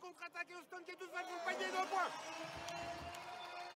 contre-attaque et Houston qui est tout seul pour le panier de points.